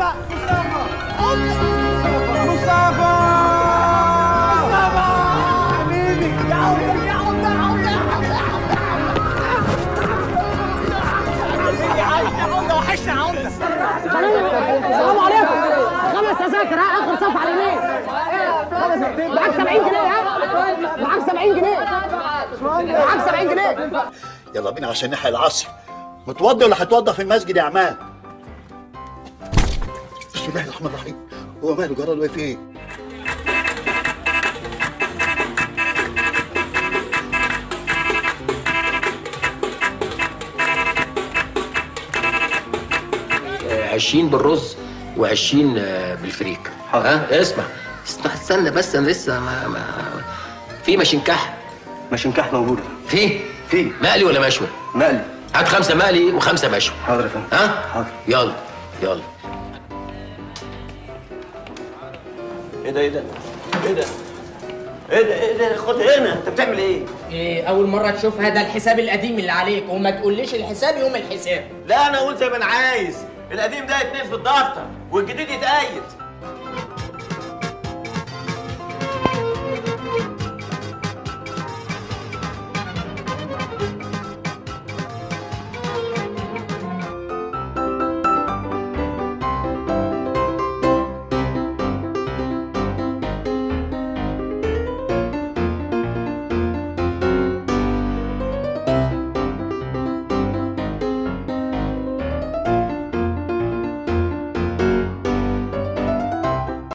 عمده مصطفى حبيبي يا عمده يا عمده يا عمده وحشنا يا عمده. السلام عليكم. 5 تذاكر اخر صف على اليمين. معاك 70 جنيه معاك 70 جنيه معاك 70 جنيه. يلا بينا عشان نحيي العصر. متوضي ولا هتوضى في المسجد يا عماد؟ بسم الله الرحمن الرحيم. هو ماله جرى له في ايه؟ آه، 20 بالرز و20 بالفريك. ها اسمع استنى بس انا لسه ما في ماشنكح. ماشنكح موجوده. في مقلي ولا مشوي؟ مقلي. هات 5 مقلي و5 مشوي. حاضر يا فندم. ها حاضر. يلا يلا. ايه ده ايه ده ايه ده ايه ده ايه ده؟ خد هنا، انت بتعمل ايه؟ ايه اول مره تشوفها؟ ده الحساب القديم اللي عليك، وما تقوليش الحساب يوم الحساب. لا انا اقول زي ما انا عايز، القديم ده يتنقل في الدفتر والجديد يتقيد.